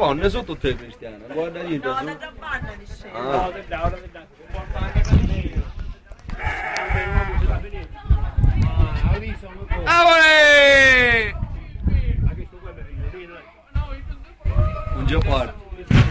donne sono tutte cristiane, guarda niente. No, da Giovanna di scena. Ah. Un geopardo.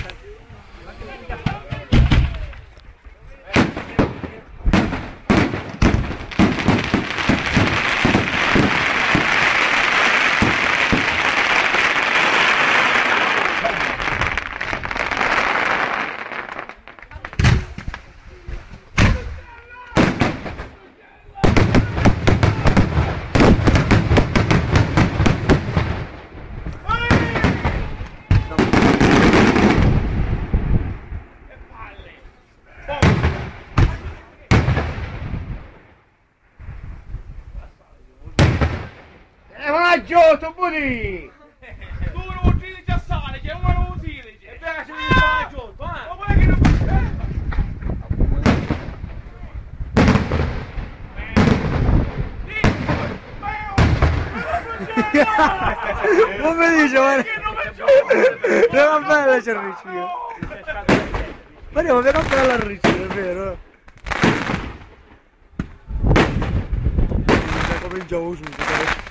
Giotto, budì! Tu non utilizzi già sale, che uno non utilizzi. E piace di fare giotto, ma vuoi che non Come dice, guarda? Non è bella c'è il riccio. Guardiamo che non è bella il riccio, è vero? Cominciamo subito.